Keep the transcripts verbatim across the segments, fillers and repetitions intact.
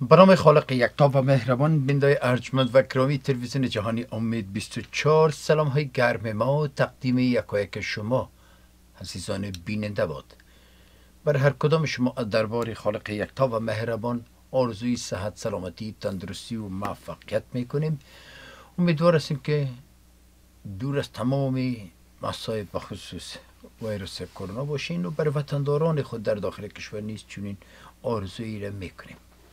به نام خالق یکتا و مهربان، بیننده ارجمند و گرامی تلویزیون جهانی امید بیست و چهار، سلام های گرم ما تقدیم یکایک شما عزیزان بیننده باد. بر هر کدام شما از دربار خالق یکتا و مهربان آرزوی صحت، سلامتی، تندرستی و موفقیت میکنیم. امیدوار هستیم که دور از تمام مصائب بخصوص ویروس کرونا باشین و بر وطنداران خود در داخل کشور نیز چنین آرزویی را میکنیم.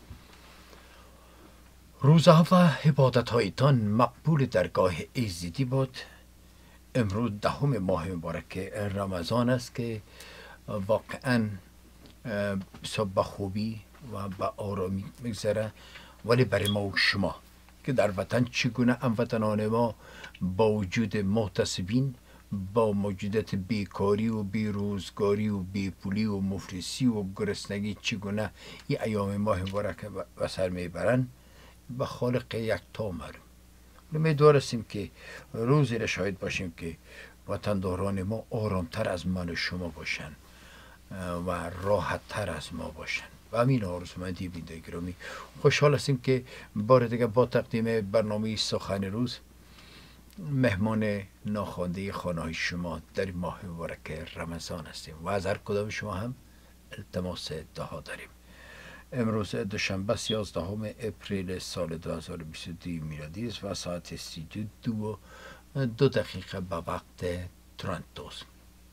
روزها و عبادت هایتان مقبول درگاه ایزدی بود. امروز دهم ماه مبارک رمضان است که واقعا بسیار به خوبی و به آرامی میگذره، ولی برای ما و شما که در وطن چگونه هموطنان ما با وجود محتسبین، با موجودیت بیکاری و بیروزگاری و بیپولی و مفلسی و گرسنگی چگونه این ایام ماه مبارک به سر میبرن، به خالق یکتا معلوم. امیدوار هستیم که روزی را شاهد باشیم که وطنداران ما آرامتر از من و شما باشن و راحتتر از ما باشن. و همین آرزومندی بیننده گرامی، خوشحال هستیم که بار دیگه با تقدیم برنامه سخن روز مهمان ناخوانده خانه شما در ماه مبارک رمضان هستیم و از هر کدام شما هم التماس دعا داریم. امروز دوشنبه یازدهم اپریل سال دو هزار و بیست و دو میلادی است و ساعت سی و دو و دو دقیقه به وقت تورنتو است.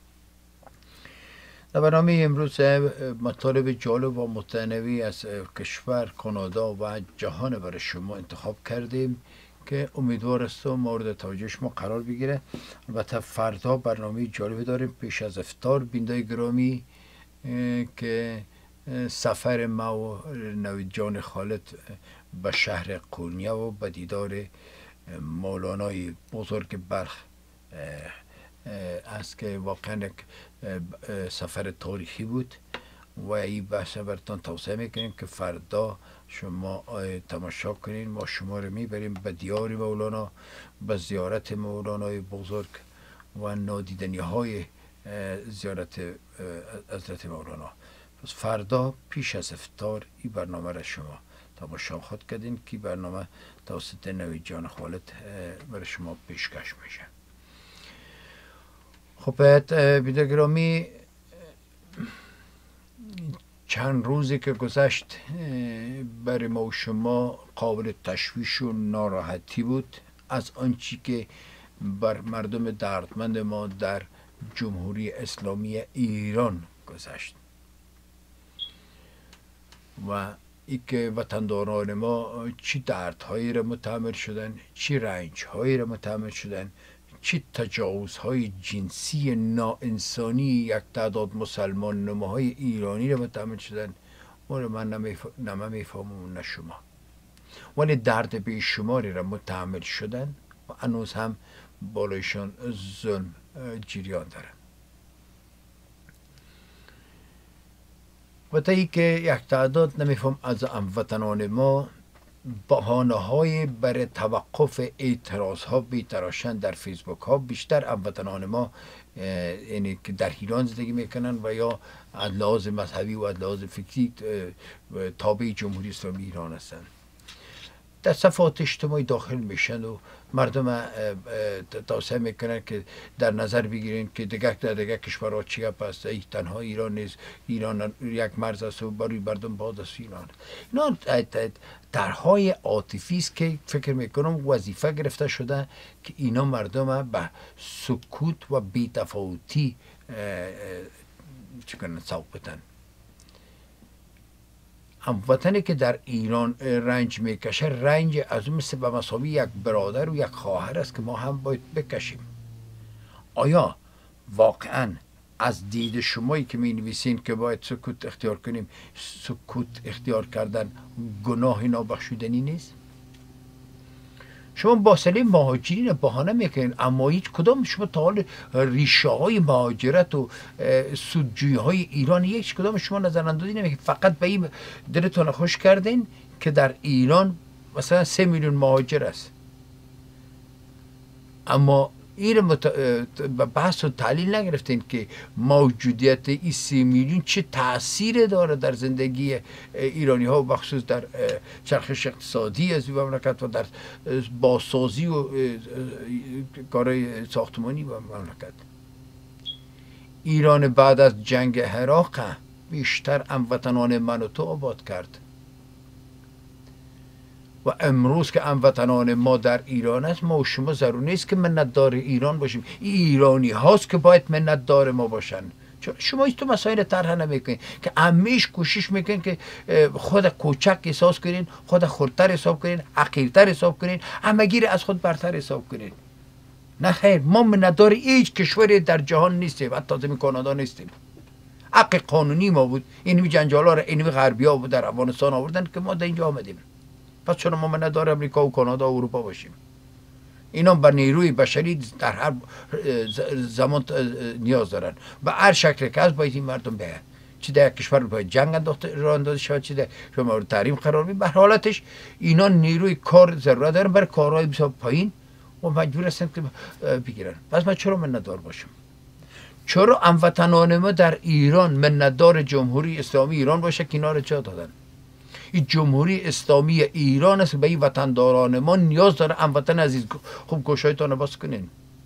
در برنامه امروز مطالب جالب و متنوعی از کشور، کانادا و جهان برای شما انتخاب کردیم که امیدوار است مورد توجه شما قرار بگیره. البته فردا برنامه جالبی داریم پیش از افطار بیننده گرامی که سفر ما و نوید جان خالد به شهر قونیه و به دیدار مولانای بزرگ بلخ است که واقعا یک سفر تاریخی بود و این بحث براتون توصیه میکنیم که فردا شما تماشا کنین. ما شما رو میبریم به دیار مولانا، به زیارت مولانای بزرگ و نادیدنی های زیارت حضرت مولانا. پس فردا پیش از افطار این برنامه را شما تماشا خود کردین که برنامه توسط نوید جان خالد برای شما پیشکش میشه. خب بیننده گرامی، چند روزی که گذشت برای ما و شما قابل تشویش و ناراحتی بود از آنچه که بر مردم دردمند ما در جمهوری اسلامی ایران گذشت و ای که وطنداران ما چی دردهایی را متحمل شدن، چی رنجهایی را متحمل شدن، چی تجاوزهای جنسی ناانسانی یک تعداد مسلمان نماهای ایرانی را متحمل شدن، اون من نه میفهمم نه شما، ولی درد بیشماری را متحمل شدن و هنوز هم بالایشان ظلم جریان دارن. و تا ای که یک تعداد نمیفهم از هموطنان ما بهانه های برای توقف اعتراض ها بیتراشن در فیسبوک ها. بیشتر هموطنان ما یعنی که در ایران زندگی میکنن و یا از لحاظ مذهبی و از لحاظ فکری تابع جمهوری اسلامی ایران هستند، در صفحات اجتماعی داخل میشن و مردم توصیه میکنن که در نظر بگیرین که دیگه در دیگه کشورها چی هست، ای تنها ایران نیست، ایران یک مرز است و برای مردم باز است ایران. اینا طرحهای عاطفی است که فکر میکنم وظیفه گرفته شده که اینا مردم به سکوت و بی‌تفاوتی چیکار سوق بدن. هموطنی که در ایران رنج میکشه، رنج از اون مثل به مسابقه یک برادر و یک خواهر است که ما هم باید بکشیم. آیا واقعا از دید شمایی که می نویسین که باید سکوت اختیار کنیم، سکوت اختیار کردن گناه نابخشودنی نیست؟ شما باصله مهاجرین بهانه میکنین، اما هیچ کدام شما تا حال ریشه های مهاجرت و سودجویی های ایران هیچ کدام شما نظر اندازی نمیکنین. فقط به این دلتون خوش کردین که در ایران مثلا سه میلیون مهاجر است، اما این مت... بحث و تحلیل نگرفتین که موجودیت این سی میلیون چه تاثیر داره در زندگی ایرانی ها و بخصوص در چرخش اقتصادی از این مملکت و در بازسازی و کارهای ساختمانی و مملکت. ایران بعد از جنگ عراق بیشتر هموطنان من و تو آباد کرد و امروز که هموطنان ما در ایران است، ما و شما ضرور نیست که منتدار ایران باشیم. ایرانی هاست که باید منتدار ما باشن. چون شما تو مسائل طرح نمیکنین که همیش کوشش میکنین که خود کوچک احساس کنین، خود خردتر حساب کنین، حقیرتر حساب کنین، همگیر از خود برتر حساب کنین. نه خیر، ما منتدار هیچ کشوری در جهان نیستیم، حتی زمین کانادا نیستیم. حق قانونی ما بود، اینمی جنجالا را اینمی غربی ها بود در افغانستان آوردن که ما در اینجا آمدیم. پس چرا ما منتدار امریکا و کانادا و اروپا باشیم؟ اینا به نیروی بشری در هر زمان نیاز دارن. به هر شکل که از باید این مردم بیاین، چه در کشور باید جنگ انداخته راه اندازی شود، چه در شما مورد تحریم قرار می. به حالتش اینا نیروی کار ضرورت دارن برای کارهای بسیار پایین و مجبور هستن که بگیرن. پس من چرا منتدار باشم؟ چرا هموطنان ما در ایران منتدار جمهوری اسلامی ایران باشه که اینا رو جا دادن؟ این جمهوری اسلامی ایران است که به این وطنداران ما نیاز داره. هموطن عزیز، خوب گوشایتان باز کنین.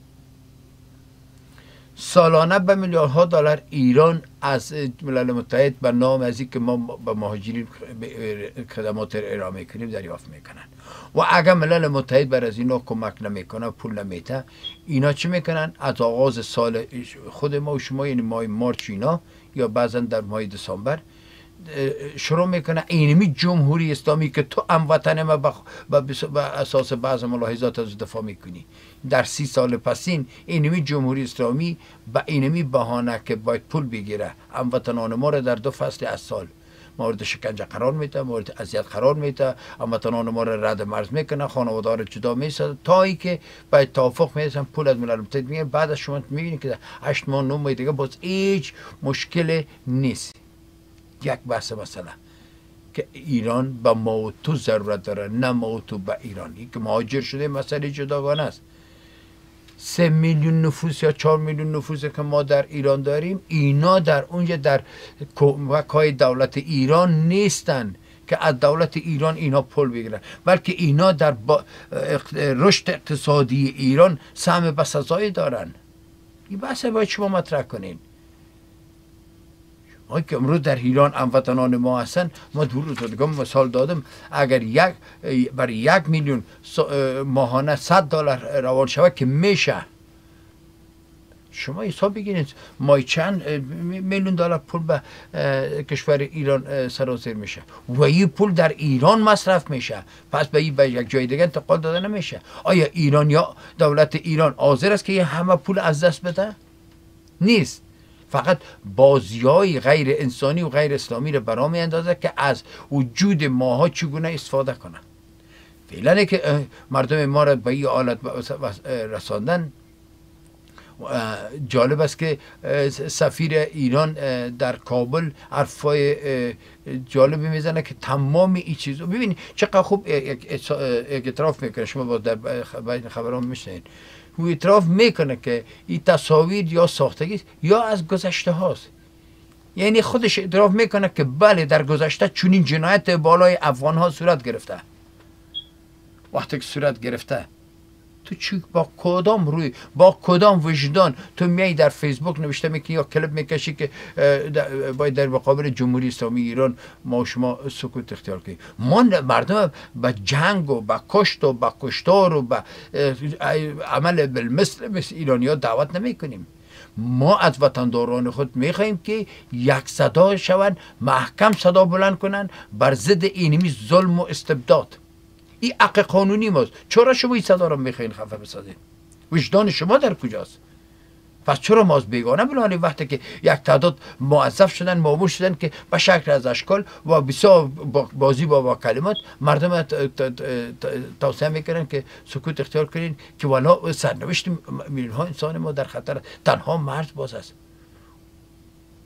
سالانه به میلیاردها دلار ایران از ملل متحد به نام از این که ما به مهاجرین خدمات ارائه کنیم دریافت میکنن و اگر ملل متحد بر از اینا کمک نمیکنه، پول نمیده، اینا چی میکنن؟ از آغاز سال خود ما و شما، یعنی ماه مارچ اینا، یا بعضا در ماه دسامبر شروع میکنه اینمی جمهوری اسلامی که تو هموطن ما به اساس بعض ملاحظات از دفاع میکنی، در سی سال پسین اینمی جمهوری اسلامی با اینمی بهانه که باید پول بگیره هموطنان ما را در دو فصل از سال مورد شکنجه قرار میده، مورد اذیت قرار میده، هموطنان ما را رد مرز میکنه، خانواده را جدا میسازه، تا ای که باید توافق میرسن پول از ملل متحد میگیره. بعد از شما میبینید که هشت ماه نه ماه دیگه باز هیچ مشکل نیست. یک بحث مثلا که ایران با ما و تو ضرورت داره، نه ما و تو به ایرانی که مهاجر شده مسئله جداگانه است. سه میلیون نفوس یا چهار میلیون نفوس که ما در ایران داریم، اینا در اونجا در کمک‌های دولت ایران نیستن که از دولت ایران اینا پول بگیرن، بلکه اینا در رشد اقتصادی ایران سهم بسزایی دارن. این بحث باید شما مطرح کنین. ما که امروز در ایران هموطنان ما هستن، ما دو روز دیگه مثال دادم، اگر یک برای یک میلیون ماهانه صد دلار روان شود که میشه، شما حساب بگیرید مای چند میلیون دلار پول به کشور ایران سرازیر میشه و این پول در ایران مصرف میشه، پس به این به یک جای دیگه انتقال داده نمیشه. آیا ایران یا دولت ایران حاضر است که این همه پول از دست بده؟ نیست. فقط بازیای غیر انسانی و غیر اسلامی رو برا می اندازه که از وجود ماها چگونه استفاده کنن. فعلا که مردم ما را به این حالت رساندن. جالب است که سفیر ایران در کابل حرفای جالبی میزنه که تمام این چیزو ببینید چقدر خوب اعتراف میکنه. شما با در خبران میشنید او اعتراف میکنه که این تصاویر یا ساختگی یا از گذشته هاست. یعنی خودش اعتراف میکنه که بله در گذشته چنین جنایت بالای افغان ها صورت گرفته. وقتی که صورت گرفته تو چی با کدام روی با کدام وجدان تو میای در فیسبوک نوشته میکنی یا کلیپ میکشی که باید در مقابل جمهوری اسلامی ایران ما شما سکوت اختیار کنیم؟ ما مردم به جنگ و به کشت و به کشتار و به عمل بالمثل مثل ایرانی ها دعوت نمیکنیم. ما از وطنداران خود میخواهیم که یک صدا شوند، محکم صدا بلند کنن بر ضد اینمی ظلم و استبداد. این حق قانونی ماست. چرا شما این صدا رو میخواین خفه بسازید؟ وجدان شما در کجاست؟ پس چرا ما از بیگانه بلانی وقتی که یک تعداد موظف شدن، مامور شدن که به شکل از اشکال و بسیار بازی با, با کلمات مردم توصیه میکنن که سکوت اختیار کنین که والا سرنوشت میلیون ها انسان ما در خطر، تنها مرز باز است.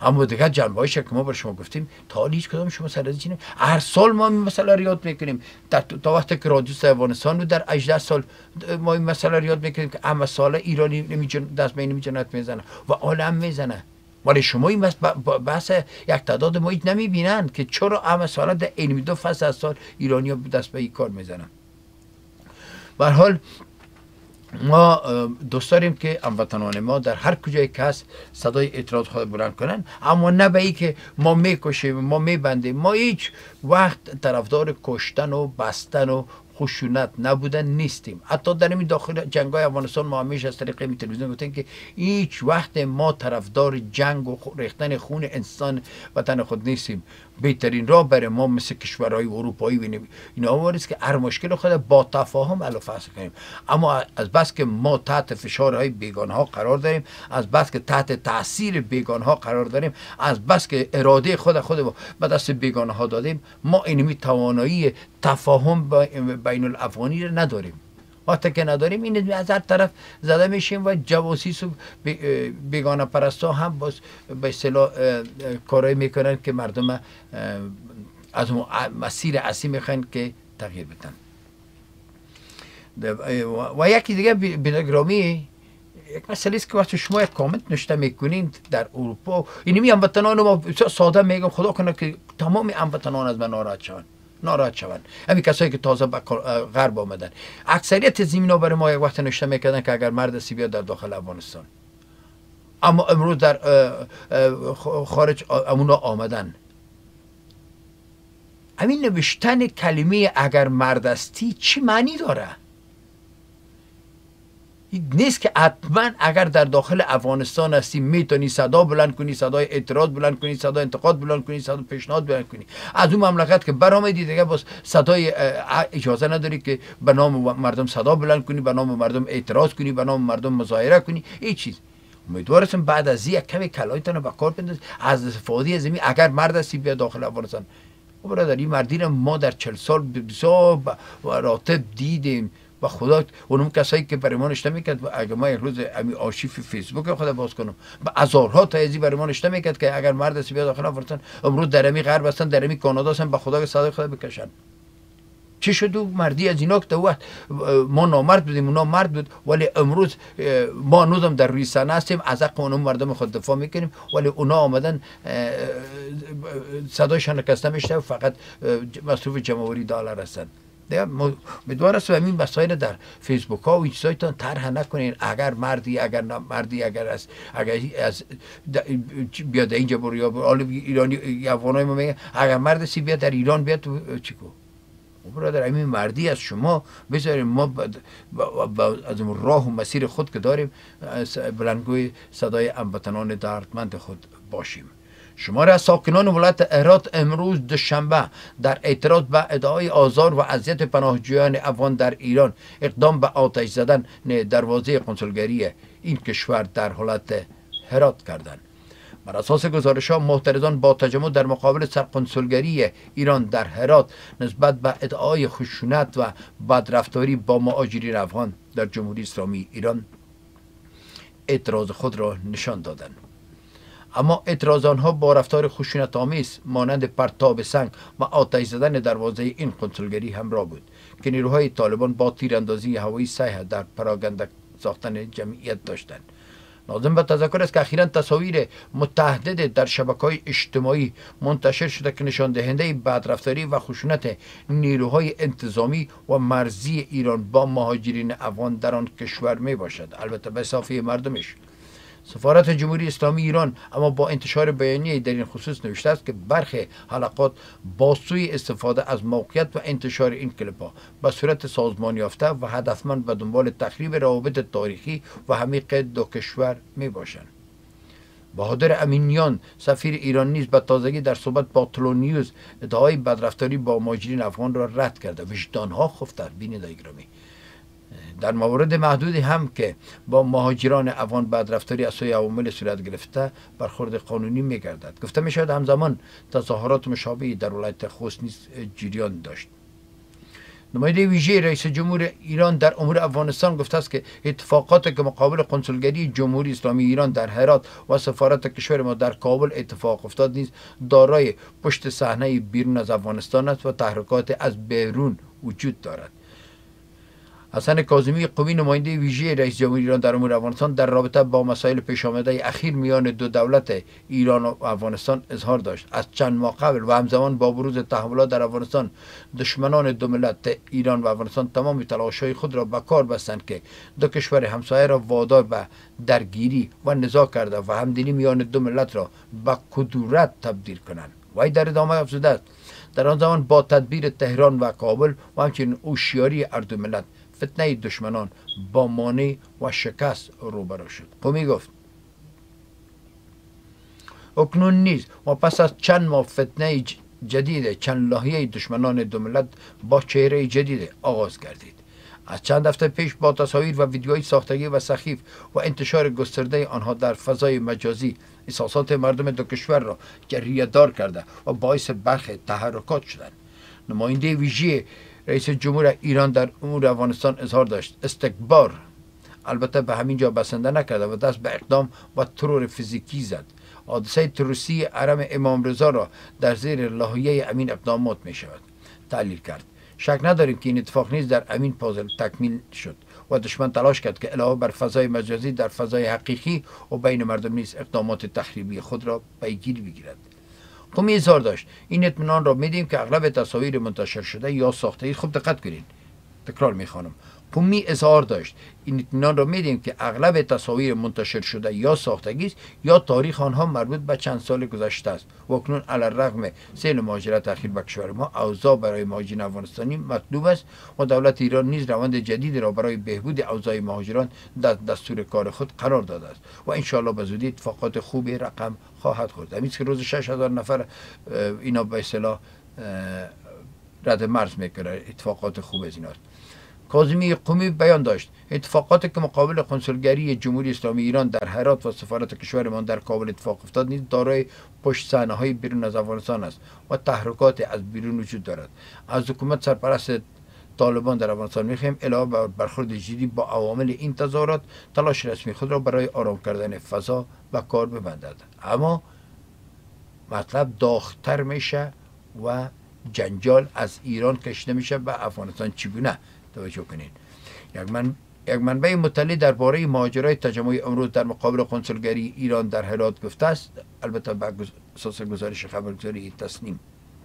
اما دیگه جنبه‌هایش که ما بر شما گفتیم تا حالا هیچ کدام شما سر از چی نمی- هر سال ما این مسئله رو یاد میکنیم. در تا وقتی که رادیو افغانستان رو در هجده سال ما این مسئله رو یاد میکنیم که اما سال ایرانی نمیجن دست به نمیجنت میزنه و عالم میزنه. ولی شما این بحث یک تعداد ما هیچ نمیبینن که چرا اما سال در این دو فصل از سال ایرانی ها دست به این کار میزنن. به هر حال ما دوست داریم که هموطنان ما در هر کجای که هست صدای اعتراض خود بلند کنن، اما نه به ای که ما میکشیم ما میبندیم. ما هیچ وقت طرفدار کشتن و بستن و خشونت نبودن نیستیم. حتی در این داخل جنگ های افغانستان ما همیشه از طریق این تلویزیون گفتیم که هیچ وقت ما طرفدار جنگ و ریختن خون انسان وطن خود نیستیم. بهترین راه برای ما مثل کشورهای اروپایی و اینا واریست که هر مشکل خود با تفاهم حل و فصل کنیم. اما از بس که ما تحت فشارهای بیگانه ها قرار داریم، از بس که تحت تاثیر بیگانه ها قرار داریم، از بس که اراده خود خود به دست بیگانه ها دادیم، ما اینمی توانایی تفاهم بین الافغانی رو نداریم. وقتی که نداریم این از هر طرف زده میشیم و جواسیس و بیگانه پرستا هم باز به اصطلاح کارایی میکنن که مردم از مسیر اصلی میخوان که تغییر بدن. و یکی دیگه بینگرامی یک مسئله است که وقتی شما یک کامنت نوشته میکنین در اروپا، اینمی هموطنان ما ساده میگم خدا کنه که تمام هموطنان از من ناراحت شوند ناراحت شوند. همین کسایی که تازه به غرب آمدن، اکثریت زمینا برای ما یک وقت نوشته میکردن که اگر مرد سی بیاد در داخل افغانستان، اما امروز در خارج امونا آمدن. همین نوشتن کلمه اگر مرد استی چی معنی داره؟ نیست که حتما اگر در داخل افغانستان هستی میتونی صدا بلند کنی، صدای اعتراض بلند کنی، صدای انتقاد بلند کنی، صدای پیشنهاد بلند کنی. از اون مملکت که برآمدی دیگه باز صدای اجازه نداری که به نام مردم صدا بلند کنی، به نام مردم اعتراض کنی، به نام مردم مظاهره کنی، هیچ چیز. امیدوارم بعد از یک کمی کلایتون به کار بندازید از استفاده از زمین اگر مرد هستی بیا داخل افغانستان. برادر این مردی رو ما در چهل سال بسیار مراتب دیدیم و خدا اونم کسایی که برای ما نشته میکرد. اگر ما یک روز امی آرشیو فیسبوک خود باز کنم با هزارها تا ازی برای ما نشته میکرد که اگر مرد است بیا داخل افغانستان، امروز در امی غرب هستن، در امی کانادا هستن، به خدا که صدای خدا بکشن. چی شد مردی از اینا که وقت ما نامرد بودیم اونا مرد بود، ولی امروز ما نودم در روی صحنه هستیم از حق اونم مردم خود دفاع میکنیم، ولی اونا آمدن صدایشان نکسته میشه فقط مصروف جمهوری دلار هستن. امیدوار است و این مسائل در فیسبوک ها و این چیزایتان طرح نکنین. اگر مردی اگر مردی اگر از اگر از بیاد اینجا برو یا ایرانی افغانای ما میگن اگر مرد سی بیاد در ایران بیاد چیکو برادر همین مردی از شما بذاریم ما با با با از راه و مسیر خود که داریم بلندگوی صدای هموطنان دردمند خود باشیم. شماره از ساکنان ولایت هرات امروز دوشنبه در اعتراض به ادعای آزار و اذیت پناهجویان افغان در ایران اقدام به آتش زدن دروازه کنسولگری این کشور در ولایت هرات کردند. بر اساس گزارش ها معترضان با تجمع در مقابل سرکنسولگری ایران در هرات نسبت به ادعای خشونت و بدرفتاری با مهاجرین افغان در جمهوری اسلامی ایران اعتراض خود را نشان دادند. اما اعتراض آنها با رفتار خشونت آمیز مانند پرتاب سنگ و آتش زدن دروازه این کنسولگری همراه بود که نیروهای طالبان با تیراندازی هوایی سعی در پراگنده ساختن جمعیت داشتند. لازم به تذکر است که اخیراً تصاویر متعدد در شبکه‌های اجتماعی منتشر شده که نشان دهنده بدرفتاری و خشونت نیروهای انتظامی و مرزی ایران با مهاجرین افغان در آن کشور می باشد، البته به صافی مردمش. سفارت جمهوری اسلامی ایران اما با انتشار بیانیه در این خصوص نوشته است که برخی حلقات با سوی استفاده از موقعیت و انتشار این کلیپ‌ها به صورت سازمان یافته و هدفمند به دنبال تخریب روابط تاریخی و عمیق دو کشور می باشند. بهادر امینیان سفیر ایران نیز به تازگی در صحبت با تلو نیوز ادعای بدرفتاری با مهاجرین افغان را رد کرده. وجدانها خفته بینندگان گرامی. در موارد محدودی هم که با مهاجران افغان بدرفتاری از سوی عوامل صورت گرفته برخورد قانونی می‌گردد. گفته می‌شود همزمان تظاهرات مشابهی در ولایت خوست نیز جریان داشت. نماینده ویژه رئیس جمهور ایران در امور افغانستان گفته است که اتفاقاتی که مقابل قنصلگری جمهوری اسلامی ایران در هرات و سفارت کشور ما در کابل اتفاق افتاد نیز دارای پشت صحنه بیرون از افغانستان است و تحرکات از بیرون وجود دارد. حسن کاظمی قمی نماینده ویژه رئیس جمهور ایران در امور افغانستان در رابطه با مسائل پیش آمده اخیر میان دو دولت ایران و افغانستان اظهار داشت. از چند ماه قبل و همزمان با بروز تحولات در افغانستان دشمنان دو ملت ایران و افغانستان تمام تلاش‌های خود را به کار بستند که دو کشور همسایه را وادار به درگیری و نزاع کرده و همدلی میان دو ملت را به کدورت تبدیل کنند. وی در ادامه افزوده است در آن زمان با تدبیر تهران و کابل و همچنین هوشیاری هر دو ملت فتنه دشمنان با مانع و شکست روبرو شد. قمی گفت اکنون نیز و پس از چند ماه فتنه جدید چند لایه دشمنان دو ملت با چهره جدید آغاز گردید. از چند هفته پیش با تصاویر و ویدیوهای ساختگی و سخیف و انتشار گسترده آنها در فضای مجازی احساسات مردم دو کشور را گریه‌دار کرده و باعث برخی تحرکات شدند. نماینده ویژه رئیس جمهور ایران در امور افغانستان اظهار داشت استکبار البته به همین جا بسنده نکرده و دست به اقدام و ترور فیزیکی زد. حادثه تروریستی حرم امام رضا را در زیر لایحه امین اقدامات می شود تحلیل کرد. شک نداریم که این اتفاق نیز در امین پازل تکمیل شد و دشمن تلاش کرد که علاوه بر فضای مجازی در فضای حقیقی و بین مردم نیز اقدامات تخریبی خود را پیگیری بگیرد. قمی اظهار داشت این اطمینان را میدیم که اغلب تصاویر منتشر شده یا ساخته خوب دقت کنید تکرار میخوانم قمی اظهار داشت این اطمینان را میدیم که اغلب تصاویر منتشر شده یا ساختگی است یا تاریخ آنها مربوط به چند سال گذشته است و اکنون علی الرغم سیل مهاجرت اخیر به کشور ما اوضاع برای مهاجرین افغانستانی مطلوب است و دولت ایران نیز روند جدیدی را برای بهبود اوضاع مهاجران در دستور کار خود قرار داده است و ان شاء الله به زودی اتفاقات خوبی رقم خواهد خورد. همین که روز شش هزار نفر اینا به اصطلاح رد مرز میکنه اتفاقات خوب از ایناست. کاظمی قمی بیان داشت اتفاقاتی که مقابل قنصلگری جمهوری اسلامی ایران در هرات و سفارت کشورمان در کابل اتفاق افتاد نیز دارای پشت صحنه های بیرون از افغانستان است و تحرکات از بیرون وجود دارد. از حکومت سرپرست طالبان در افغانستان میخواهیم علاوه بر برخورد جدی با عوامل این تظاهرات تلاش رسمی خود را برای آرام کردن فضا و کار ببندد، اما مطلب داغ‌تر میشه و جنجال از ایران کشیده میشه به افغانستان. چگونه؟ توجه کنید. یک من یک منبع مطلع درباره ماجرای تجمع امروز در مقابل قنصلگری ایران در هرات گفته است، البته بر اساس گزارش خبرگزاری تسنیم،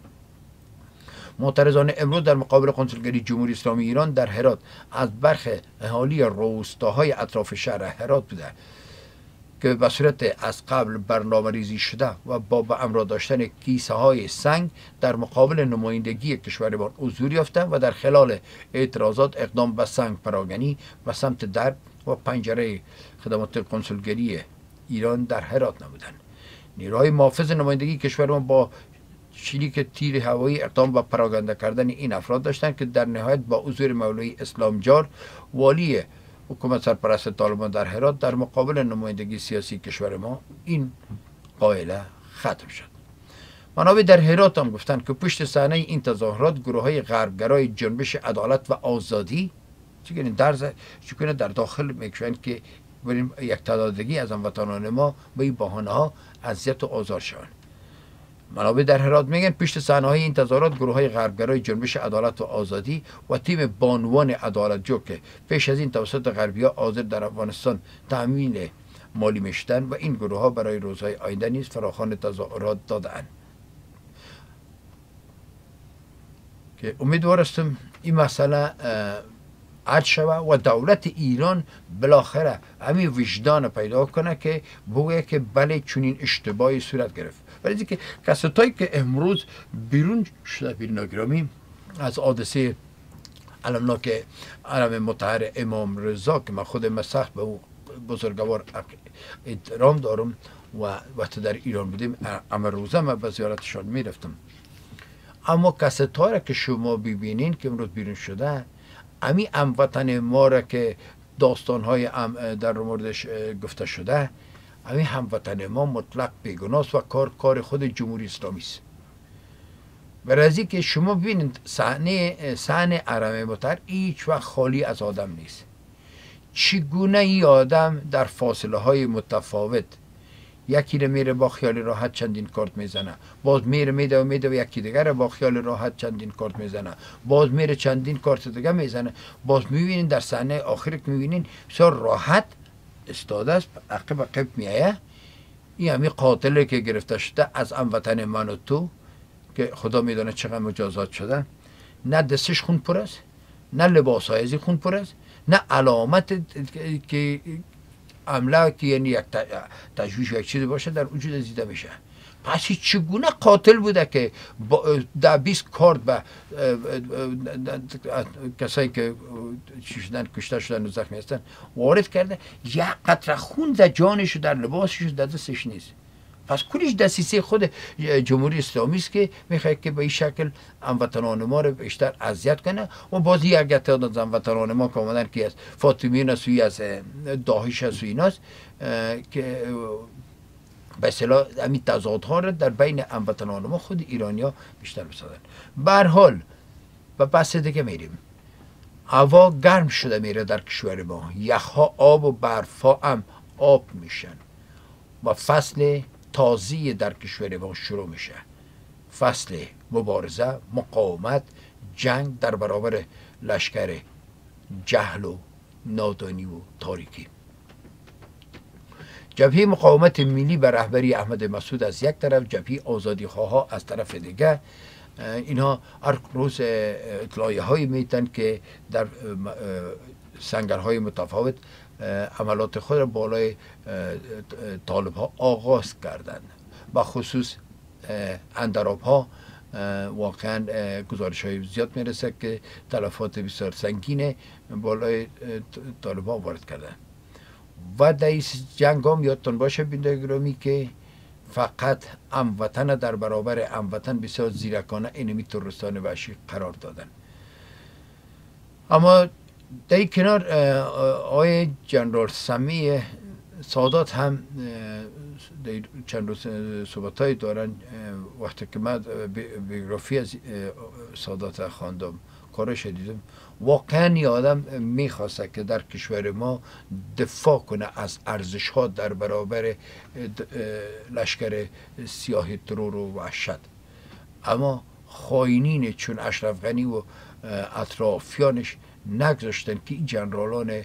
معترضان امروز در مقابل قنصلگری جمهوری اسلامی ایران در هرات از برخی اهالی روستاهای اطراف شهر هرات بوده که به صورت از قبل برنامه ریزی شده و با به همراه داشتن کیسه های سنگ در مقابل نمایندگی کشورمان حضور یافته و در خلال اعتراضات اقدام به سنگ پراگنی و سمت در و پنجره خدمات قنصلگری ایران در هرات نمودند. نیروهای محافظ نمایندگی کشورمان با شلیک تیر هوایی اقدام به پراگنده کردن این افراد داشتند که در نهایت با حضور مولوی اسلامجار والی حکومت سرپرست طالبان در هرات در مقابل نمایندگی سیاسی کشور ما این قائله ختم شد. منابع در هرات هم گفتند که پشت صحنه این تظاهرات گروه های غربگرای جنبش عدالت و آزادی چگونه در چگونه در داخل میگویند که بریم یک تعدادی از هموطنان ما به این بهانه ها اذیت و آزار شوند. منابع در هرات میگن پشت صحنه های این تظاهرات گروه های غربگرای جنبش عدالت و آزادی و تیم بانوان عدالت جو که پیش از این توسط غربی ها حاضر در افغانستان تامین مالی میشدن و این گروه ها برای روزهای آینده نیز فراخوان تظاهرات دادند که امیدوار هستم این مسئله حل شود و دولت ایران بالاخره همین وجدان پیدا کنه که بگه که بله چنین اشتباهی صورت گرفت. ولی که کسایی که امروز بیرون شده بیرون گرامی از حادثه علمناک حرم مطهر امام رضا که من خودم سخت به او بزرگوار احترام دارم و وقتی در ایران بودیم اما روزه من به زیارتشان میرفتم، اما کسایی که شما ببینین که امروز بیرون شده امی هموطن ما را که داستانهای در موردش گفته شده، همین هموطن ما مطلق بیگناست و کار کار خود جمهوری اسلامی است. برای که شما ببینید صحنه صحنه حرم مطهر هیچ وقت خالی از آدم نیست. چگونه ای آدم در فاصله های متفاوت، یکی رو میره با خیال راحت چندین کارت میزنه، باز میره میده و میده و یکی دیگر رو با خیال راحت چندین کارت میزنه، باز میره چندین کارت دیگه میزنه، باز میبینین در صحنه آخر که میبینین بسیار راحت استاده است، عقب عقب میایه. این همین قاتله که گرفته شده از هموطن من و تو که خدا میدونه چقدر مجازات شده، نه دستش خون پر است، نه لباس های خون پر است، نه علامت که عمله که یعنی یک تجویش یک چیزی باشه در وجود دیده میشه. پس چگونه قاتل بوده که در بیست کارت به کسایی که شدن کشته شدن و زخمی هستن وارد کرده، یک قطره خون در جانش و در لباسش در دستش نیست. پس کلش دسیسه خود جمهوری اسلامی است که میخواد که به این شکل هموطنان ما رو بیشتر اذیت کنه و بازی اگر تعداد هموطنان ما که آمدن که از فاطمیون است و از داعش است و ایناست که به اصطلاح همین تضادها رو در بین هموطنان ما خود ایرانیا بیشتر بسازن. به هر حال و بس دیگه میریم. هوا گرم شده میره در کشور ما، یخها آب و برفها هم آب میشن و فصل تازی در کشور ما شروع میشه. فصل مبارزه، مقاومت، جنگ در برابر لشکر جهل و نادانی و تاریکی. جبهه مقاومت ملی به رهبری احمد مسعود از یک طرف، جبهه آزادی خواه از طرف دیگر، اینها هر روز اطلاعیه هایی میتن که در سنگرهای متفاوت عملات خود را بالای طالب ها آغاز کردند. با خصوص اندراب ها واقعا گزارش های زیاد میرسه که تلفات بسیار سنگین بالای طالب ها وارد کردن. و در این جنگ هم یادتون باشه بینده گرامی که فقط هموطن در برابر هموطن بسیار زیرکانه اینمی ترورستان وحشی قرار دادن. اما در این کنار آقای جنرال سمی سادات هم در چند روز صحبت های دارن. وقتی که من بیوگرافی از سادات خواندم، کارش دیدم، واقعا این آدم میخواسته که در کشور ما دفاع کنه از ارزش ها در برابر لشکر سیاه ترور و وحشت. اما خائنین چون اشرف غنی و اطرافیانش نگذاشتن که این جنرالان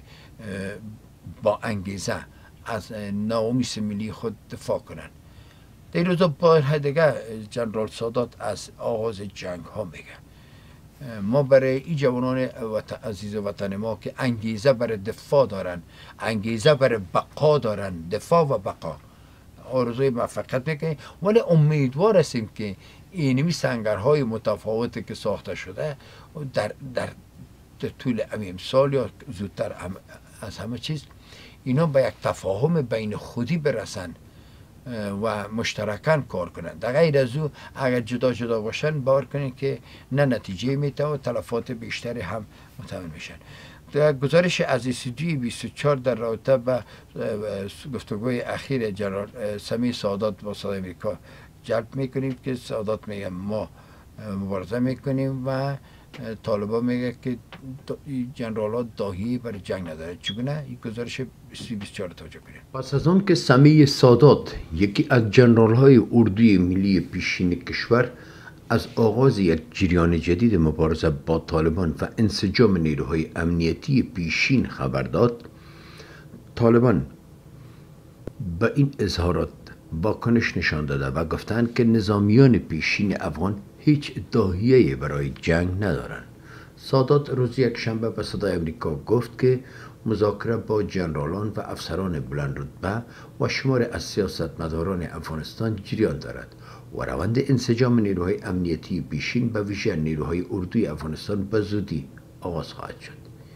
با انگیزه از نامیس ملی خود دفاع کنن. در روزا بار دیگه جنرال سادات از آغاز جنگ ها میگه ما برای این جوانان عزیز وطن ما که انگیزه برای دفاع دارن، انگیزه برای بقا دارن، دفاع و بقا، آرزوی موفقیت میکنیم، ولی امیدوار هستیم که اینمی سنگرهای متفاوتی که ساخته شده در, در, در طول امیم سال یا زودتر هم از همه چیز اینا به یک تفاهم بین خودی برسن و مشترکاً کار کنند. در غیر از او اگر جدا جدا باشن باور کنید که نه نتیجه میده و تلفات بیشتری هم محتمل میشن. در گزارش از ای سی جی بیست و چهار در رابطه با گفتگوی اخیر جنرال سمی سادات با صدای امریکا جلب میکنیم که سادات میگه ما مبارزه میکنیم و طالبا میگه که جنرال ها داهی برای جنگ نداره. چگونه؟ این گزارش بیست و چهار توجه کنیم. پس از آن که سمی سادات، یکی از جنرال های اردوی ملی پیشین کشور، از آغاز یک جریان جدید مبارزه با طالبان و انسجام نیروهای امنیتی پیشین خبر داد، طالبان به این اظهارات واکنش نشان داده و گفتند که نظامیان پیشین افغان هیچ داهیه‌ای برای جنگ ندارند. سادات روز یک شنبه به صدای امریکا گفت که مذاکره با جنرالان و افسران بلند رتبه و شمار از سیاستمداران افغانستان جریان دارد و روند انسجام نیروهای امنیتی پیشین به ویژه نیروهای اردوی افغانستان به زودی آغاز خواهد شد.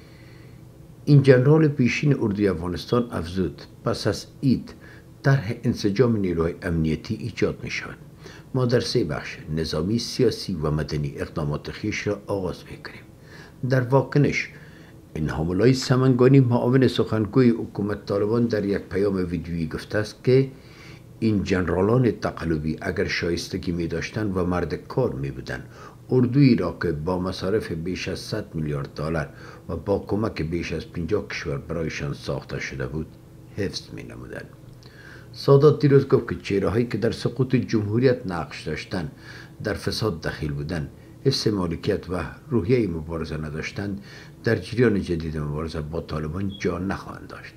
این جنرال پیشین اردوی افغانستان افزود پس از عید طرح انسجام نیروهای امنیتی ایجاد می شود. ما در سه بخش نظامی، سیاسی و مدنی اقدامات خویش را آغاز می‌کنیم. در واکنش الهام الله سمنگانی، معاون سخنگوی حکومت طالبان، در یک پیام ویدیویی گفته است که این جنرالان تقلبی اگر شایستگی می داشتند و مرد کار می بودند، اردویی را که با مصارف بیش از صد میلیارد دلار و با کمک بیش از پنجاه کشور برایشان ساخته شده بود حفظ می نمودند. سادات دیروز گفت که چهره‌هایی که در سقوط جمهوریت نقش داشتند در فساد دخیل بودند، حس مالکیت و روحیه مبارزه نداشتند، در جریان جدید مبارزه با طالبان جا نخواهند داشت.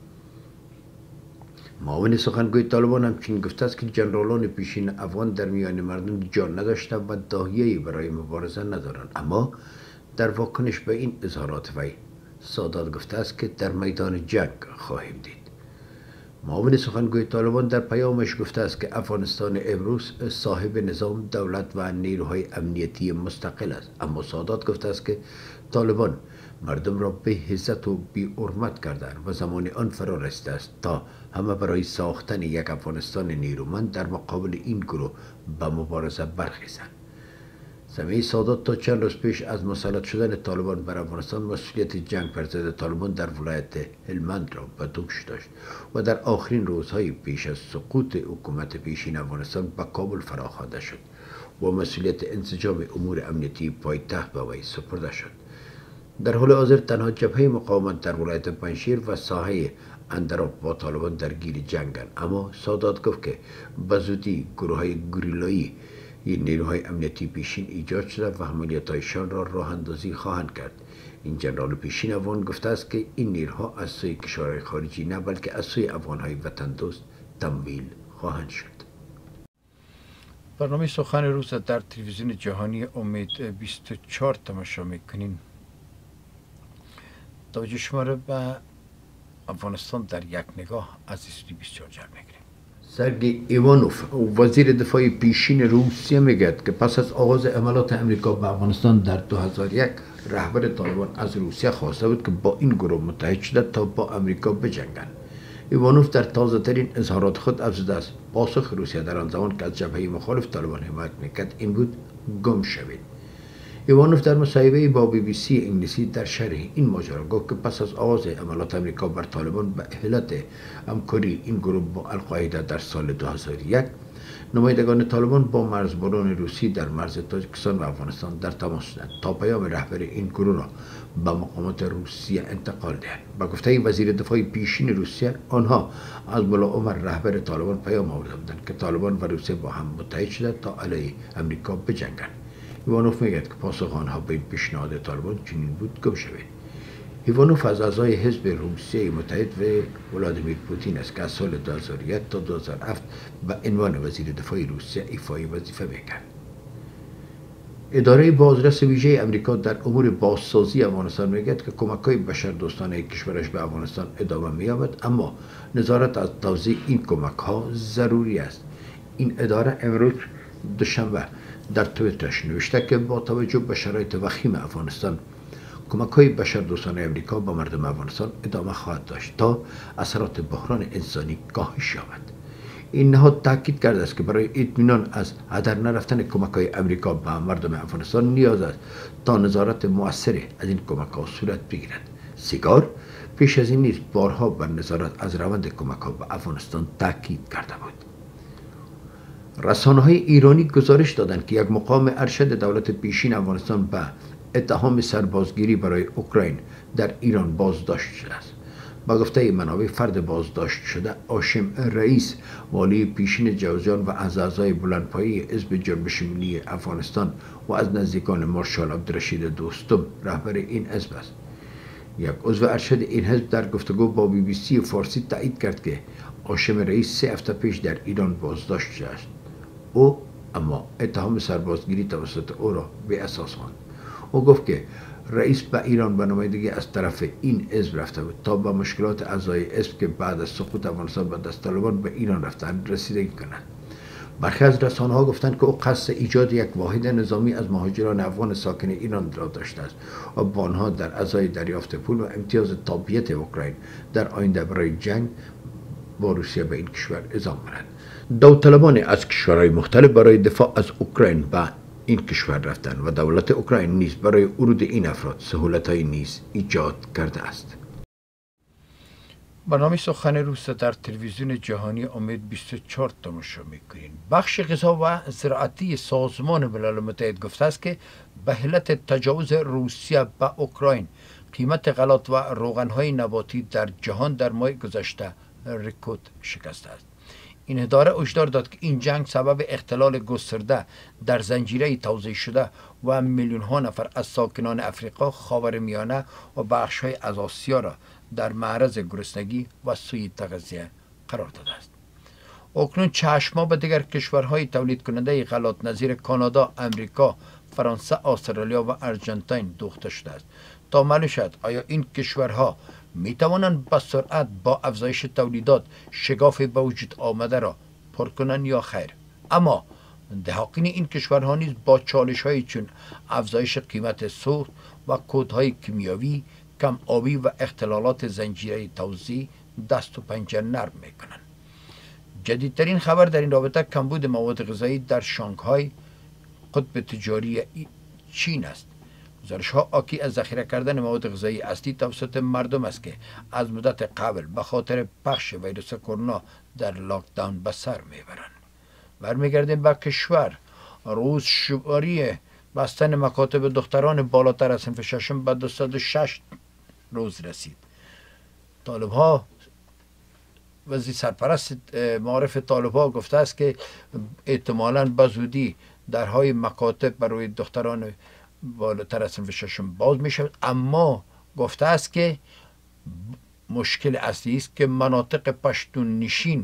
معاون سخنگوی طالبان همچنین گفته است که جنرالان پیشین افغان در میان مردم جا نداشتند و داهیه‌ای برای مبارزه ندارند. اما در واکنش به این اظهارات وی، سادات گفته است که در میدان جنگ خواهیم دید. معاون سخنگوی طالبان در پیامش گفته است که افغانستان امروز صاحب نظام، دولت و نیروهای امنیتی مستقل است. اما سادات گفته است که طالبان مردم را به عزت و بی حرمت کردند و زمان آن فرا رسیده است تا همه برای ساختن یک افغانستان نیرومند در مقابل این گروه به مبارزه برخیزند. سمیع سادات تا چند روز پیش از مسلط شدن طالبان بر افغانستان مسئولیت جنگ بر ضد طالبان در ولایت هلمند را به دوش داشت و در آخرین روزهای پیش از سقوط حکومت پیشین افغانستان به کابل فراخوانده شد و مسئولیت انسجام امور امنیتی پایتخت به وی سپرده شد. در حال حاضر تنها جبهه مقاومت در ولایت پنجشیر و ساحه اندراب با طالبان درگیر جنگند. اما سادات گفت که به زودی گروه‌های گریلایی این نیروهای امنیتی پیشین ایجاد شده و عملیات‌هایشان را راه اندازی خواهند کرد. این جنرال پیشین افغان گفته است که این نیروها از سوی کشورهای خارجی نه بلکه از سوی افغان‌های وطن دوست تمویل خواهند شد. برنامه سخن روز در تلویزیون جهانی امید بیست و چهار تماشا میکنین. توجه شما را به افغانستان در یک نگاه از استودیو بیست و چهار جلب میگیریم. سرگئی ایوانوف، وزیر دفاع پیشین روسیه، میگوید که پس از آغاز حملات امریکا به افغانستان در دو هزار و یک، رهبر طالبان از روسیه خواسته بود که با این گروه متحد شده تا با امریکا بجنگند. ایوانوف در تازه ترین اظهارات خود افزوده است پاسخ روسیه در آن زمان که از جبهه مخالف طالبان حمایت میکرد این بود: گم شوید. ایوانوف در مصاحبه با بی بی سی انگلیسی در شرح این ماجرا گفت که پس از آغاز حملات امریکا بر طالبان به علت همکاری این گروه با القاعده در سال دو هزار و یک، نمایندگان طالبان با مرزبانان روسی در مرز تاجیکستان و افغانستان در تماس شدند تا پیام رهبر این گروه را به مقامات روسیه انتقال دهند. با گفته وزیر دفاع پیشین روسیه، آنها از ملا عمر رهبر طالبان پیام آورده بودند که طالبان و روسیه با هم متحد شده تا علیه امریکا بجنگند. ایوانوف میگوید که پاسخ آنها به این پیشنهاد طالبان چنین بود: گم شوید. ایوانوف از اعضای حزب روسیه متحد و ولادیمیر پوتین است که از سال دو هزار و یک تا دو هزار و هفت به عنوان وزیر دفاع روسیه ایفای وظیفه میکرد. اداره بازرس ویژه امریکا در امور بازسازی افغانستان میگوید که کمک‌های بشردوستانه کشورش به افغانستان ادامه می‌یابد، اما نظارت از توزیع این کمک‌ها ضروری است. این اداره امروز دوشنبه در توییترش نوشته که با توجه به شرایط وخیم افغانستان، کمک‌های بشردوستانه امریکا به مردم افغانستان ادامه خواهد داشت تا اثرات بحران انسانی کاهش یابد. این نهاد تاکید کرده است که برای اطمینان از هدر نرفتن کمک‌های امریکا به مردم افغانستان نیاز است تا نظارت مؤثری از این کمک‌ها صورت بگیرد. سیگار پیش از این نیز بارها بر نظارت از روند کمک‌ها به افغانستان تاکید کرده بود. رسانه‌های ایرانی گزارش دادند که یک مقام ارشد دولت پیشین افغانستان به اتهام سربازگیری برای اوکراین در ایران بازداشت شده است. با گفته منابع، فرد بازداشت شده هاشم رئیس، والی پیشین جوزجان و از اعضای بلندپایه حزب جنبش ملی افغانستان و از نزدیکان مارشال عبدالرشید دوستم، رهبر این حزب است. یک عضو ارشد این حزب در گفتگو با بی بی سی فارسی تایید کرد که هاشم رئیس سه هفته پیش در ایران بازداشت شده است. او اما اتهام سربازگیری توسط او را به اساس خواند. او گفت که رئیس به ایران به نمایندگی از طرف این حزب رفته بود تا به مشکلات اعضای حزب که بعد از سقوط افغانستان به دست طالبان به ایران رفتند رسیدگی کنند. برخی از رسانه‌ها گفتند که او قصد ایجاد یک واحد نظامی از مهاجران افغان ساکن ایران را داشته است و با آنها در ازای دریافت پول و امتیاز تابعیت اوکراین در آینده برای جنگ با روسیه به این کشور اعزام کند. داوطلبان از کشورهای مختلف برای دفاع از اوکراین به این کشور رفتند و دولت اوکراین نیز برای ورود این افراد سهولت‌های نیز ایجاد کرده است. برنامه سخن روز در تلویزیون جهانی امید بیست و چهار تماشا میکنین. بخش غذا و زراعتی سازمان ملل متحد گفته است که به علت تجاوز روسیه به اوکراین قیمت غلات و روغنهای نباتی در جهان در ماه گذشته رکورد شکسته است. این اداره هشدار داد که این جنگ سبب اختلال گسترده در زنجیره توزیع شده و میلیون ها نفر از ساکنان افریقا، خاورمیانه و بخش های از آسیا را در معرض گرسنگی و سوء تغذیه قرار داده است. اکنون چشما به دیگر کشورهای تولید کننده غلات نظیر کانادا، امریکا، فرانسه، استرالیا و ارژانتین دوخته شده است تا معلوم شود آیا این کشورها می توانند به سرعت با افزایش تولیدات شگاف به وجود آمده را پر کنند یا خیر. اما دهاقین این کشورها نیز با چالش های چون افزایش قیمت سوخت و کودهای کیمیاوی، کم آبی و اختلالات زنجیره توزیع دست و پنجه نرم می کنند. جدیدترین خبر در این رابطه کمبود مواد غذایی در شانگهای قطب تجاری چین است. گزارش ها آکی از ذخیره کردن مواد غذایی اصلی توسط مردم است که از مدت قبل به خاطر پخش ویروس کرونا در لاکداون به سر میبرند. برمیگردیم به کشور. روز شماری بستن مکاتب دختران بالاتر از صنف ششم به دویست و شش روز رسید. طالب ها وزیر سرپرست معارف طالب ها گفته است که احتمالاً به زودی درهای مکاتب برای دختران بالاتر از صنف ششم باز می شود، اما گفته است که مشکل اصلی است که مناطق پشتون نشین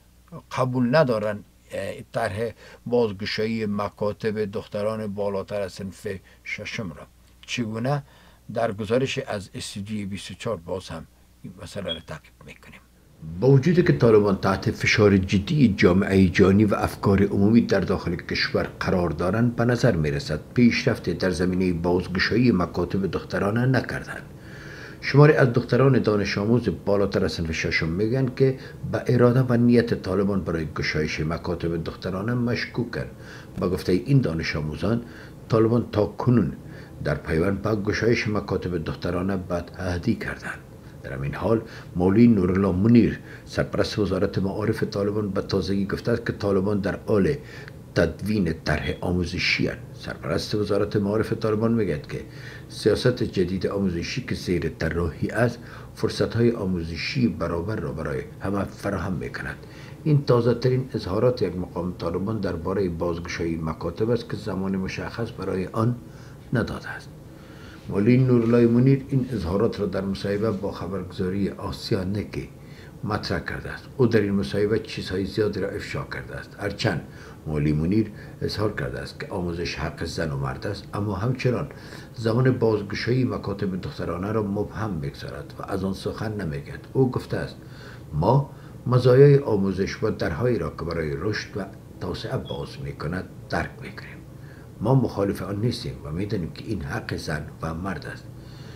قبول ندارند طرح بازگشایی مکاتب دختران بالاتر از صنف ششم را. چگونه؟ در گزارش از استودیوی بیست و چهار باز هم این مسئله را تعقیب میکنیم. با وجودی که طالبان تحت فشار جدی جامعه جهانی و افکار عمومی در داخل کشور قرار دارند، به نظر می رسد پیشرفت در زمینه بازگشایی مکاتب دخترانه نکردند. شماری از دختران دانش آموز بالاتر از صنف ششم میگن که به اراده و نیت طالبان برای گشایش مکاتب دخترانه مشکوکند. با گفته این دانش آموزان، طالبان تا کنون در پیوند به گشایش مکاتب دخترانه بدعهدی کردند. در این حال مولوی نورالله منیر، سرپرست وزارت معارف طالبان، به تازگی گفته است که طالبان در حال تدوین طرح آموزشی است. سرپرست وزارت معارف طالبان میگوید که سیاست جدید آموزشی که زیر طراحی است، فرصت‌های آموزشی برابر را برای همه فراهم میکند. این تازه ترین اظهارات یک مقام طالبان درباره بازگشایی مکاتب است که زمان مشخص برای آن نداده است. مولوی نورالله منیر این اظهارات را در مصاحبه با خبرگزاری آسیا نکی مطرح کرده است. او در این مصاحبه چیزهای زیادی را افشا کرده است. هرچند مولوی منیر اظهار کرده است که آموزش حق زن و مرد است، اما همچنان زمان بازگشایی مکاتب دخترانه را مبهم می‌گذارد و از آن سخن نمی‌گوید. او گفته است ما مزایای آموزش و درهایی را که برای رشد و توسعه باز می‌کند درک می‌کنیم. ما مخالف آن نیستیم و می‌دانیم که این حق زن و مرد است.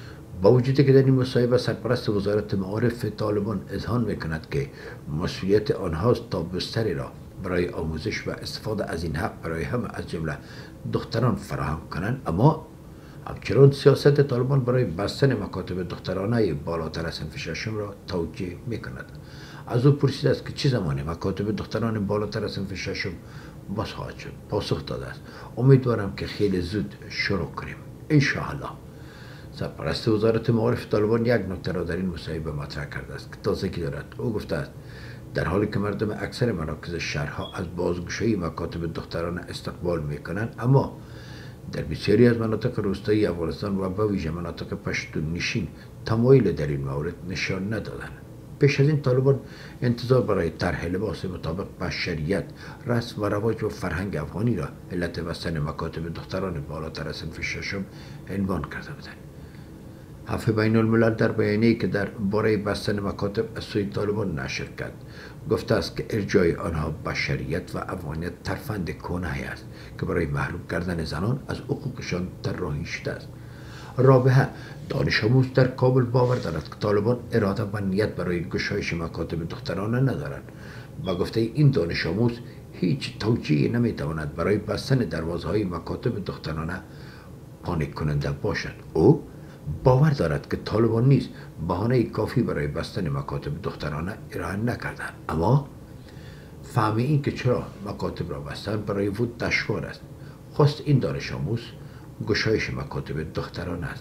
با وجودی که در این مصاحبه سرپرست وزارت معارف طالبان اذعان می‌کند که مسئولیت آنهاست تا بستری را برای آموزش و استفاده از این حق برای همه از جمله دختران فراهم کنند، اما همچنان سیاست طالبان برای بستن مکاتب دخترانه بالاتر از صنف ششم را توجیه می‌کند. از او پرسیده است که چه زمانی مکاتب دختران بالاتر از صنف ششم باز خواهد شد. پاسخ داده است امیدوارم که خیلی زود شروع کنیم ان شاء الله. سرپرست وزارت معارف طالبان یک نکته را در این مصاحبه مطرح کرده است که تازگی دارد. او گفته است در حالی که مردم اکثر مراکز شهرها از بازگشایی مکاتب دخترانه استقبال میکنند، اما در بسیاری از مناطق روستایی افغانستان و به ویژه مناطق پشتون نشین تمایل در این مورد نشان ندادند. پیش از این طالبان انتظار برای طرح لباس مطابق با شریعت، رسم و رواج و فرهنگ افغانی را علت بستن مکاتب دختران بالاتر از صنف ششم عنوان کرده بودند. هفت بین الملل در بیانیه‌ای که در باره بستن مکاتب از سوی طالبان نشر کرد گفته است که ارجاع آنها به شریعت و افغانیت ترفند کهنه‌ای است که برای محروم کردن زنان از حقوقشان طراحی شده است. رابحه، دانش آموز در کابل، باور دارد که طالبان اراده و نیت برای گشایش مکاتب دخترانه ندارند. با گفته این دانش آموز هیچ توجیهی نمیتواند برای بستن دروازه‌های مکاتب دخترانه قانع کننده باشد. او باور دارد که طالبان نیز بهانه کافی برای بستن مکاتب دخترانه ارائه نکردند، اما فهم این که چرا مکاتب را بستن برای وود دشوار است. خواست این دانش آموز گشایش مکاتب دخترانه است.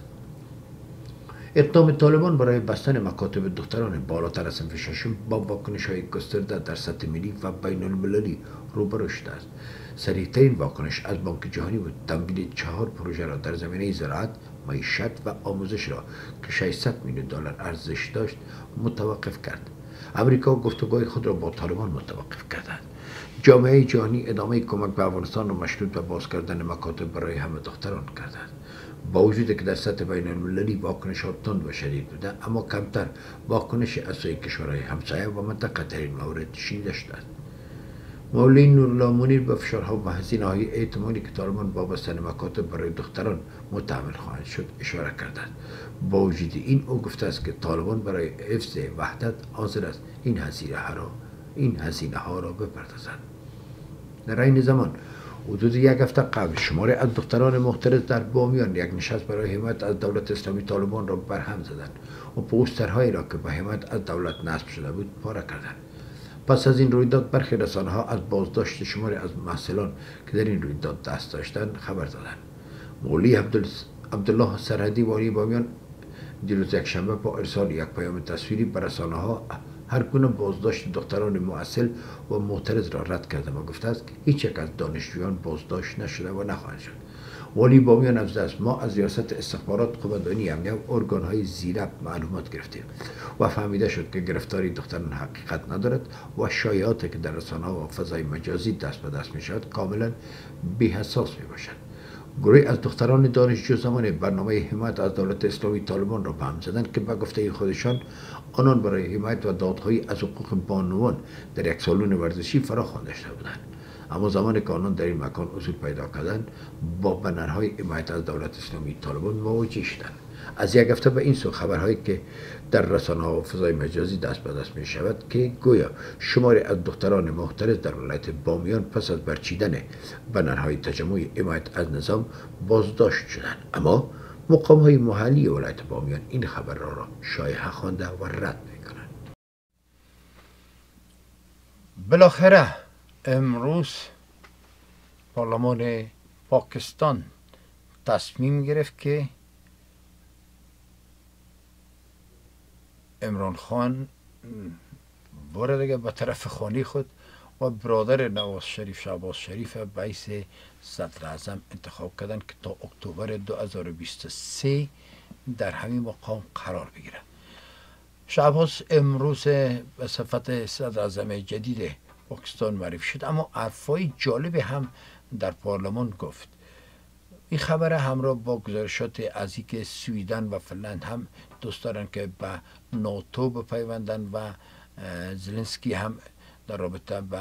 اقدام طالبان برای بستن مکاتب دختران بالاتر از صنف ششم با واکنش‌های گسترده در سطح ملی و بین المللی روبرو شده است. سریعترین واکنش از بانک جهانی بود تمویل چهار پروژه را در زمینه زراعت، معیشت و آموزش را که ششصد میلیون دلار ارزش داشت متوقف کرد. امریکا گفتگوهای خود را با طالبان متوقف کرد. جامعه جهانی ادامه کمک به افغانستان را مشروط به باز کردن مکاتب برای همه دختران کرده است. با وجود که در سطح بین المللی واکنش ها تند و شدید بوده، اما کمتر واکنش از سوی کشورهای همسایه و منطقه در این مورد شنیده شده است. مولوی نورالله منیر به فشارها و هزینه‌های احتمالی که طالبان با بستن مکاتب برای دختران متحمل خواهند شد اشاره کرده است. با وجود این او گفته است که طالبان برای حفظ وحدت حاضر است این هزینه ها را این هزینه ها را بپردازد. در این زمان حدود یک هفته قبل شماری از دختران محترز در بامیان یک نشست برای حمایت از دولت اسلامی طالبان را برهم زدند و پوسترهایی را که به حمایت از دولت نصب شده بود پاره کردند. پس از این رویداد برخی رسانه‌ها از بازداشت شماری از محصلان که در این رویداد دست داشتند خبر دادند. مولوی عبدالله سرحدی والی بامیان دیروز یکشنبه با ارسال یک پیام تصویری به رسانه‌ها هر گونه بازداشت دختران معسل و معترض را رد کرده و گفته است که هیچ یک از دانشجویان بازداشت نشده و نخواهند شد. والی بامیان افزوده است ما از ریاست استخبارات، قوه‌دانی امنیه و ارگان‌های زیرب معلومات گرفتیم و فهمیده شد که گرفتاری دختران حقیقت ندارد و شایعاتی که در رسانه‌ها و فضای مجازی دست به دست می‌شود کاملا بی‌اساس میباشد. گروهی از دختران دانشجو زمان برنامه حمایت از دولت اسلامی طالبان را به هم زدند که به گفته خودشان آنان برای حمایت و دادخواهی از حقوق بانوان در یک سالن ورزشی فراخوانده شده بودند، اما زمانی که آنان در این مکان حضور پیدا کردند با بنرهای حمایت از دولت اسلامی طالبان مواجه شدند. از یک هفته به این سو خبرهایی که در رسانه‌ها و فضای مجازی دست به دست می شود که گویا شماری از دختران محترز در ولایت بامیان پس از برچیدن بنرهای تجمع حمایت از نظام بازداشت شدند، اما مقام‌های محلی ولایت بامیان این خبر را, را شایعه خوانده و رد می کنند. بالاخره امروز پارلمان پاکستان تصمیم گرفت که عمران خان بار دیگه به طرف خانه خود و برادر نواز شریف شهباز شریف باعث صدر اعظم انتخاب کردن که تا اکتبر دو هزار و بیست و سه در همین مقام قرار بگیره. شهباز امروز به صفت صدر اعظم جدید پاکستان معرفی شد، اما حرفای جالب هم در پارلمان گفت. این خبر همراه با گزارشات از اینکه سویدن و فنلند هم دوست دارن که به ناتو بپیوندن و زلنسکی هم در رابطه با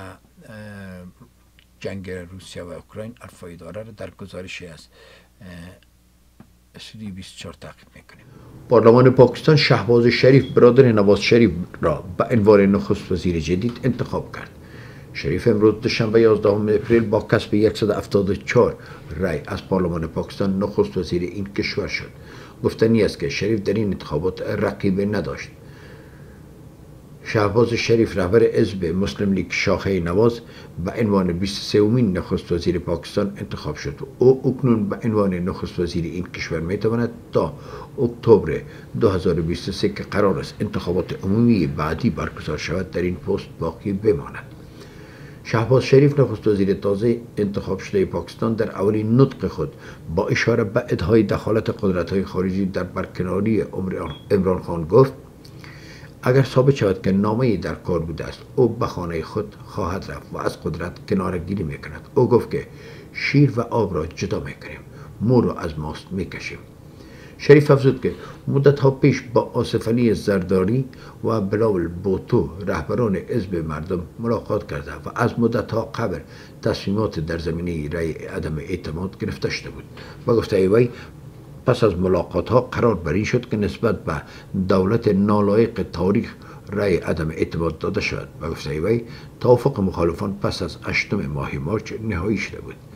جنگ روسیه و اوکراین حرفای داره در گزارشی از استودیو بیست و چهار تعقیب میکنیم. پارلمان پاکستان شهباز شریف برادر نواز شریف را به عنوان نخست وزیر جدید انتخاب کرد. شریف امروز دوشنبه یازدهم اپریل با کسب صد و هفتاد و چهار رای از پارلمان پاکستان نخست وزیر این کشور شد. گفتنی است که شریف در این انتخابات رقیب نداشت. شهباز شریف رهبر حزب مسلم لیگ شاخه نواز به عنوان بیست و سومین نخست وزیر پاکستان انتخاب شد و او اکنون به عنوان نخست وزیر این کشور میتواند تا اکتبر دو هزار و بیست و سه که قرار است انتخابات عمومی بعدی برگزار شود در این پست باقی بماند. شهباز شریف نخست وزیر تازه انتخاب شده پاکستان در اولین نطق خود با اشاره به ادعای دخالت قدرت‌های خارجی در برکناری عمران خان گفت اگر ثابت شود که نامه‌ای در کار بوده است او به خانه خود خواهد رفت و از قدرت کناره‌گیری میکند. او گفت که شیر و آب را جدا میکنیم، مو را از ماست میکشیم. شریف افزود که مدت‌ها پیش با آصف علی زرداری و بلاول بوتو رهبران حزب مردم ملاقات کرده و از مدت‌ها قبل تصمیمات در زمینه رأی عدم اعتماد گرفته شده بود و گفته وی پس از ملاقات‌ها قرار بر این شد که نسبت به دولت نالایق تاریخ رأی عدم اعتماد داده شد و گفته وی توافق مخالفان پس از هشتم ماه مارچ نهایی شده بود.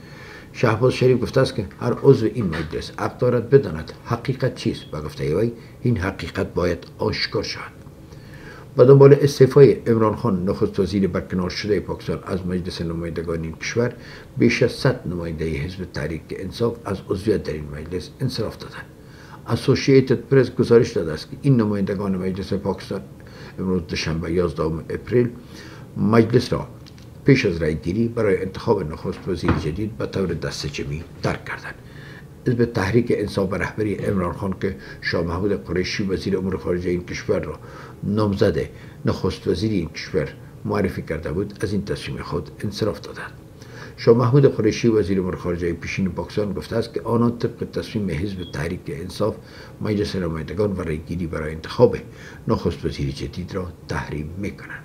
شهباز شریف گفته است که هر عضو این مجلس حق دارد بداند حقیقت چیست و گفته ای این حقیقت باید آشکار شود. با دنبال استعفای عمران خان نخست وزیر برکنار شده پاکستان از مجلس نمایندگان این کشور، بیش از صد نماینده حزب تحریک انصاف از عضویت در این مجلس انصراف دادند. اسوسییتد پرس گزارش داده است که این نمایندگان مجلس پاکستان امروز دوشنبه یازدهم اپریل مجلس را پیش از رای گیری برای انتخاب نخست وزیر جدید به طور دسته جمعی ترک کردند. حزب تحریک انصاف به رهبری عمران خان که شاه محمود قریشی وزیر امور خارجه این کشور را نامزد نخست وزیر این کشور معرفی کرده بود، از این تصمیم خود انصراف دادند. شاه محمود قریشی وزیر امور خارجه پیشین پاکستان گفته است که آنان طبق تصمیم حزب تحریک انصاف مجلس نمایندگان و رایگیری برای انتخاب نخست وزیر جدید را تحریم میکنند.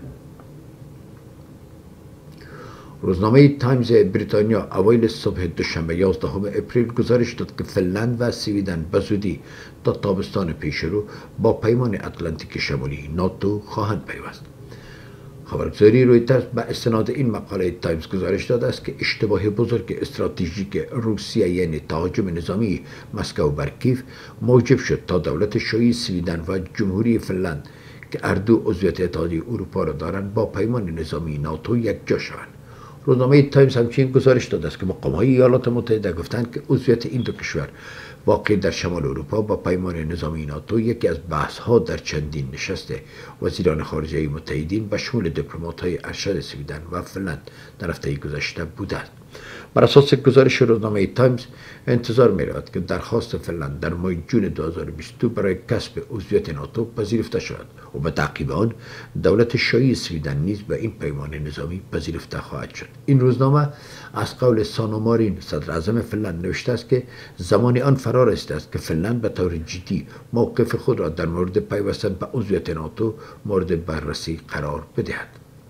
روزنامه تایمز بریتانیا اوایل صبح دوشنبه یازدهم اپریل گزارش داد که فنلند و سویدن به زودی تا تابستان پیشرو با پیمان اتلانتیک شمالی ناتو خواهند پیوست. خبرگزاری رویترز به استناد این مقاله تایمز گزارش داده است که اشتباه بزرگ استراتژیک روسیه یعنی تهاجم نظامی مسکو بر کیف موجب شد تا دولت شیوعی سویدن و جمهوری فنلند که هر دو عضویت اتحادیه اروپا را دارند با پیمان نظامی ناتو یکجا شوند. روزنامه تایمز همچنین گزارش داده است که مقام‌های ایالات متحده گفتند که عضویت این دو کشور واقع در شمال اروپا با پیمان نظامی ناتو یکی از بحث‌ها در چندین نشست وزیران خارجه متحدین به شمول دیپلمات‌های ارشد سویدن و فنلند در هفته گذشته بوده است. بر اساس گزارش روزنامه تایمز انتظار می‌رود که درخواست فنلند در ماه جون دو هزار و بیست و دو برای کسب عضویت ناتو پذیرفته شود و به تعقیب آن دولت شیوعی سویدن نیز به این پیمان نظامی پذیرفته خواهد شد. این روزنامه از قول سانو مارین صدر اعظم فنلند نوشته است که زمان آن فرا رسیده است که فنلند به طور جدی موقف خود را در مورد پیوستن به عضویت ناتو مورد بررسی قرار بدهد.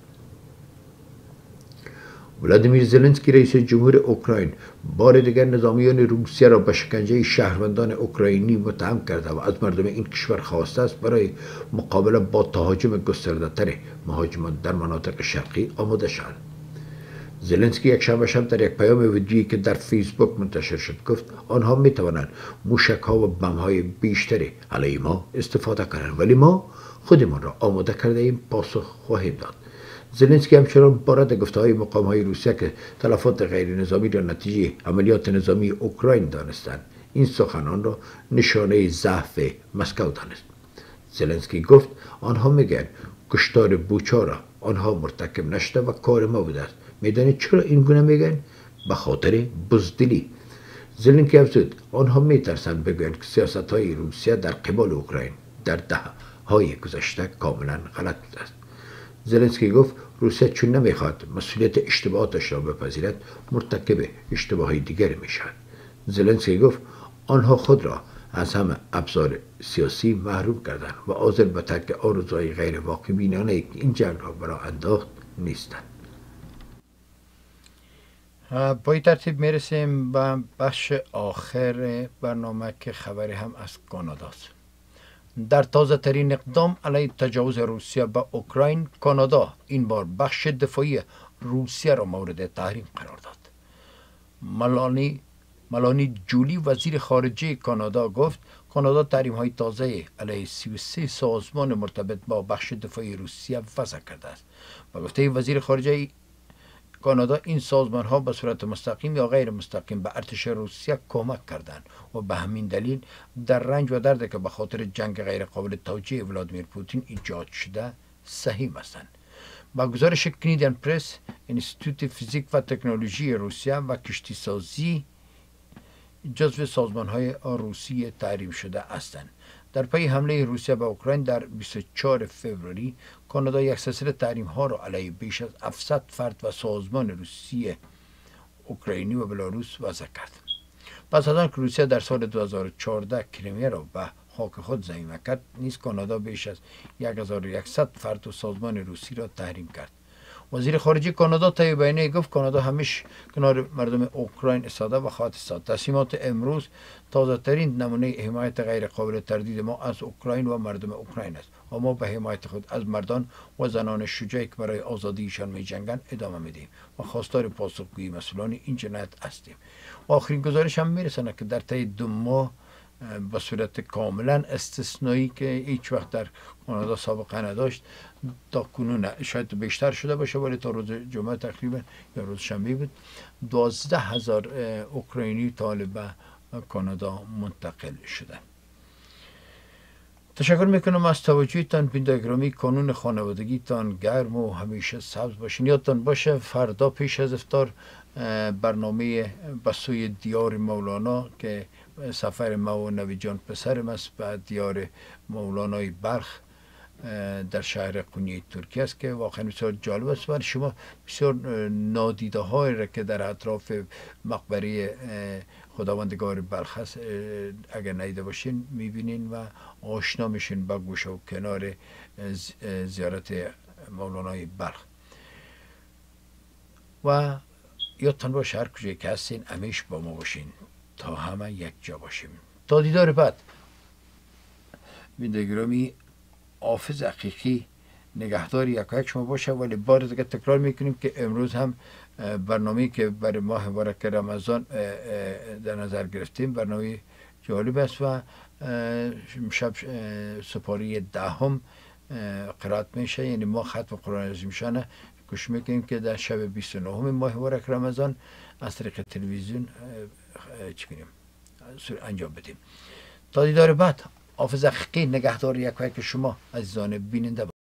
ولادیمیر زلنسکی رئیس جمهور اوکراین بار دیگر نظامیان روسیه را به شکنجه شهروندان اوکراینی متهم کرده و از مردم این کشور خواسته است برای مقابله با تهاجم گسترده‌تر مهاجمان در مناطق شرقی آماده شوند. زلنسکی یک شنبه شب در یک پیام ویدیویی که در فیسبوک منتشر شد گفت آنها می توانند موشک‌ها و بم‌های بیشتری علیه ما استفاده کنند، ولی ما خودمان را آماده کرده ایم پاسخ خواهیم داد. زلنسکی همچنان بارد گفته‌های مقام‌های روسیه که تلفات غیر نظامی را نتیجه عملیات نظامی اوکراین دانستند، این سخنان را نشانه ضعف مسکو دانست. زلنسکی گفت آنها میگن کشتار بوچا را آنها مرتکب نشده و کار ما بوده است. میدانید چرا این گونه میگن؟ به خاطر بزدلی. زلنسکی افزود آنها میترسند بگویند که سیاست‌های روسیه در قبال اوکراین در دهه‌های گذشته کاملا غلط بوده است. زلنسکی گفت روسیه چون نمیخواد مسئولیت اشتباهاتش را بپذیرد مرتکب اشتباهی دیگر میشود. زلنسکی گفت آنها خود را از همه ابزار سیاسی محروم کردند و حاضر به ترک آرزوهای غیر واقع بینانه که این جنگ را برای انداخت نیستند. با این ترتیب میرسیم به بخش آخر برنامه که خبری هم از کاناداست. در تازه ترین اقدام علیه تجاوز روسیه به اوکراین، کانادا این بار بخش دفاعی روسیه را مورد تحریم قرار داد. ملانی ملانی جولی وزیر خارجه کانادا گفت کانادا تحریم های تازه علیه سی و سه سازمان مرتبط با بخش دفاعی روسیه وضع کرده است. با گفته وزیر خارجه کانادا این سازمان ها به صورت مستقیم یا غیر مستقیم به ارتش روسیه کمک کردند و به همین دلیل در رنج و درد که به خاطر جنگ غیر قابل توجیه ولادیمیر پوتین ایجاد شده سهیم هستند. با گزارش کانادین پرس، انستیتوت فیزیک و تکنولوژی روسیه و کشتی سازی جزو سازمان های روسی تحریم شده هستند. در پی حمله روسیه به اوکراین در بیست و چهارم فوریه، کانادا یک سلسله تحریم ها را علیه بیش از هفتصد فرد و سازمان روسی، اوکراینی و بلاروس وضع کرد. پس از آن که روسیه در سال دو هزار و چهارده کریمیا را به خاک خود ضمیمه کرد، نیز کانادا بیش از هزار و صد فرد و سازمان روسی را تحریم کرد. وزیر خارجه کانادا طی بیانیه گفت کانادا همیشه کنار مردم اوکراین ایستاده و خواهد ایستاد. تصمیمات امروز تازه ترین نمونه حمایت غیر قابل تردید ما از اوکراین و مردم اوکراین است و ما به حمایت خود از مردان و زنان شجاعی که برای آزادیشان می جنگند ادامه میدیم و خواستار پاسخگویی مسئولان این جنایت هستیم. و آخرین گزارش هم میرسونه که در طی دو ماه به صورت کاملا استثنایی که هیچ وقت در کانادا سابقه نداشت تا کنون شاید بیشتر شده باشه ولی تا روز جمعه تقریبا یا روز شنبه بود دوازده هزار اوکراینی طالب به کانادا منتقل شدن. تشکر میکنم از توجهتان. بیننده گرامی، کانون خانوادگیتان گرم و همیشه سبز باشین. یادتان باشه فردا پیش از افطار برنامه به سوی دیار مولانا که سفر ما و نوی جان پسرم است به دیار مولانای بلخ در شهر قونیه ترکیه است که واقعا بسیار جالب است و شما بسیار نادیده های را که در اطراف مقبره خداوندگار بلخ است اگر ندیده باشین میبینین و آشنا میشین با گوشه و کنار زیارت مولانای بلخ. و یادتان باشه هر کجایی که هستین همیشه با ما باشین تا همه یک جا باشیم. تا دیدار بعد. بیننده گرامی، حافظ حقیقی نگهدار یک یک شما باشه. ولی بار دیگه تکرار میکنیم که امروز هم برنامه که برای ماه مبارک رمضان در نظر گرفتیم برنامه جالب است و شب سپاری دهم قرائت میشه، یعنی ما ختم قرآن عظیم شانه گوش میکنیم که در شب بیست و نهم ماه مبارک رمضان از طریق تلویزیون چی کنیم انجام بدیم. تا دیدار بعد. حافظ حقیقی نگهدار یک یک شما عزیزان بیننده.